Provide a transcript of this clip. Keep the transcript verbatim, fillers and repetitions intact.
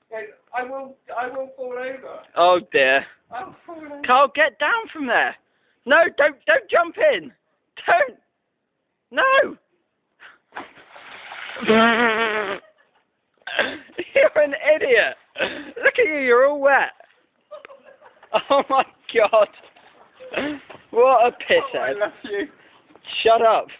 I will, I will fall over. Oh dear. I'll fall over. Carl, get down from there. No, don't, don't jump in. Don't. No. You're an idiot. Look at you, you're all wet. Oh my God. What a Oh, I pisshead. love you. Shut up.